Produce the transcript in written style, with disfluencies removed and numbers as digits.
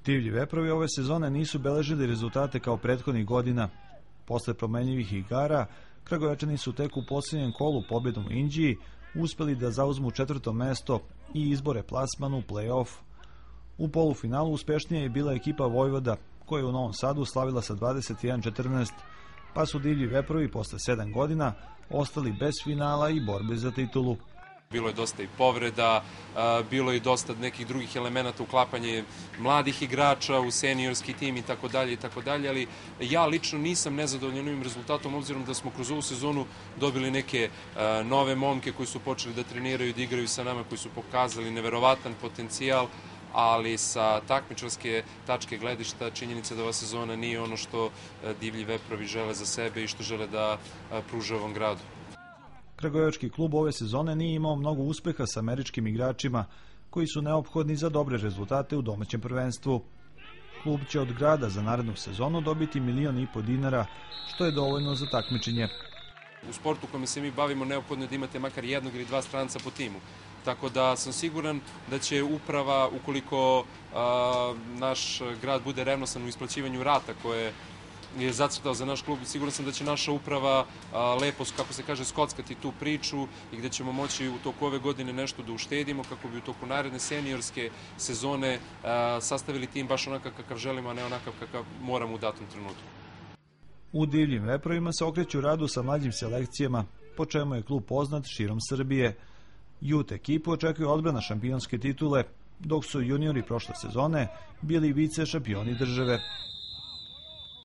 Divlji veprovi ove sezone nisu beležili rezultate kao prethodnih godina. Posle promenljivih igara, Kragujevačani su tek u posljednjem kolu pobjedom u Inđiji uspeli da zauzmu 4. mesto i izbore plasman u play-off. U polufinalu uspešnija je bila ekipa Vojvoda, koja je u Novom Sadu slavila sa 21-14, pa su Divlji veprovi posle 7 godina ostali bez finala i borbe za titulu. Bilo je dosta i povreda, bilo je dosta nekih drugih elemenata, uklapanje mladih igrača u seniorski tim i tako dalje, ali ja lično nisam nezadovoljan ovim rezultatom, obzirom da smo kroz ovu sezonu dobili neke nove momke koji su počeli da treniraju i da igraju sa nama, koji su pokazali neverovatan potencijal, ali sa takmičarske tačke gledišta činjenica da ova sezona nije ono što Divlji veprovi žele za sebe i što žele da pruže ovom gradu. Kragujevački klub ove sezone nije imao mnogo uspeha sa američkim igračima koji su neophodni za dobre rezultate u domaćem prvenstvu. Klub će od grada za narednu sezonu dobiti $1,500, što je dovoljno za takmičenje. U sportu kome se mi bavimo neophodno je da imate makar jednog ili dva stranca po timu. Tako da sam siguran da će uprava, ukoliko naš grad bude revnosan u isplaćivanju rata koje je zacrtao za naš klub, siguran sam da će naša uprava lepo, kako se kaže, skockati tu priču i gde ćemo moći u toku ove godine nešto da uštedimo kako bi u toku naredne seniorske sezone sastavili tim baš onakav kakav želimo, a ne onakav kakav moramo u datom trenutku. U Divljim veprovima se okreću radu sa mlađim selekcijama, po čemu je klub poznat širom Srbije. Youth ekipu očekuje odbrana šampionske titule, dok su juniori prošle sezone bili vice šampioni države.